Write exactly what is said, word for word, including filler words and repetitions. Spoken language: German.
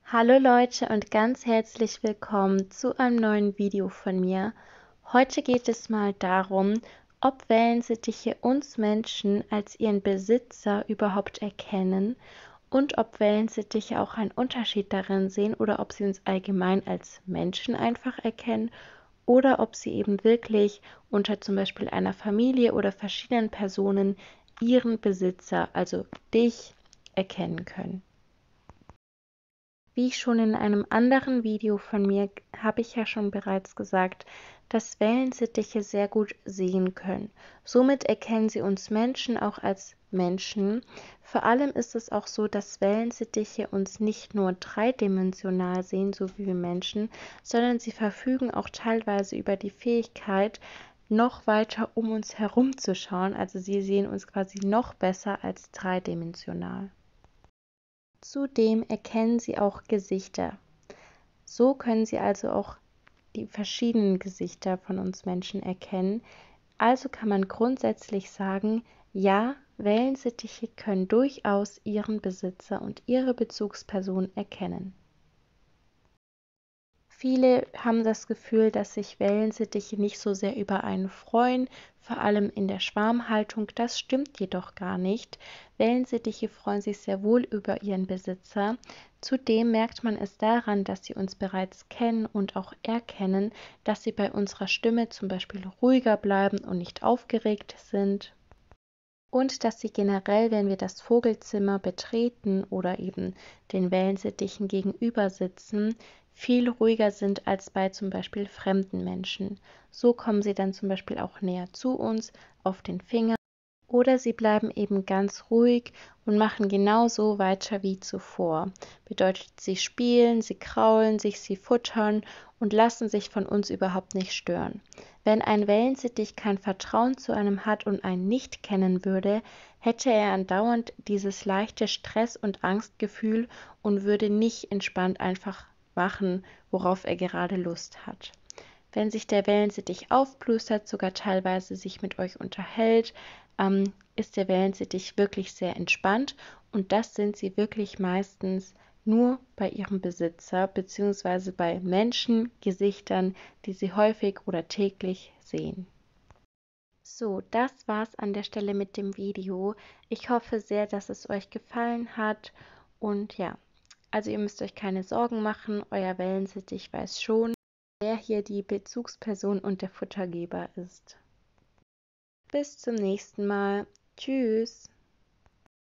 Hallo Leute und ganz herzlich willkommen zu einem neuen Video von mir. Heute geht es mal darum, ob Wellensittiche uns Menschen als ihren Besitzer überhaupt erkennen und ob Wellensittiche auch einen Unterschied darin sehen oder ob sie uns allgemein als Menschen einfach erkennen oder ob sie eben wirklich unter zum Beispiel einer Familie oder verschiedenen Personen ihren Besitzer, also dich, erkennen können. Wie schon in einem anderen Video von mir habe ich ja schon bereits gesagt, dass Wellensittiche sehr gut sehen können. Somit erkennen sie uns Menschen auch als Menschen. Vor allem ist es auch so, dass Wellensittiche uns nicht nur dreidimensional sehen, so wie wir Menschen, sondern sie verfügen auch teilweise über die Fähigkeit, noch weiter um uns herum zu schauen. Also sie sehen uns quasi noch besser als dreidimensional. Zudem erkennen sie auch Gesichter. So können sie also auch die verschiedenen Gesichter von uns Menschen erkennen. Also kann man grundsätzlich sagen, ja, Wellensittiche können durchaus ihren Besitzer und ihre Bezugsperson erkennen. Viele haben das Gefühl, dass sich Wellensittiche nicht so sehr über einen freuen, vor allem in der Schwarmhaltung. Das stimmt jedoch gar nicht. Wellensittiche freuen sich sehr wohl über ihren Besitzer. Zudem merkt man es daran, dass sie uns bereits kennen und auch erkennen, dass sie bei unserer Stimme zum Beispiel ruhiger bleiben und nicht aufgeregt sind. Und dass sie generell, wenn wir das Vogelzimmer betreten oder eben den Wellensittichen gegenüber sitzen, viel ruhiger sind als bei zum Beispiel fremden Menschen. So kommen sie dann zum Beispiel auch näher zu uns auf den Finger. Oder sie bleiben eben ganz ruhig und machen genauso weiter wie zuvor. Bedeutet, sie spielen, sie kraulen sich, sie futtern und lassen sich von uns überhaupt nicht stören. Wenn ein Wellensittich kein Vertrauen zu einem hat und einen nicht kennen würde, hätte er andauernd dieses leichte Stress- und Angstgefühl und würde nicht entspannt einfach machen, worauf er gerade Lust hat. Wenn sich der Wellensittich aufplustert, sogar teilweise sich mit euch unterhält, ähm, ist der Wellensittich wirklich sehr entspannt und das sind sie wirklich meistens nur bei ihrem Besitzer bzw. bei Menschen, Gesichtern, die sie häufig oder täglich sehen. So, das war's an der Stelle mit dem Video. Ich hoffe sehr, dass es euch gefallen hat und ja, also ihr müsst euch keine Sorgen machen, euer Wellensittich weiß schon, wer hier die Bezugsperson und der Futtergeber ist. Bis zum nächsten Mal. Tschüss.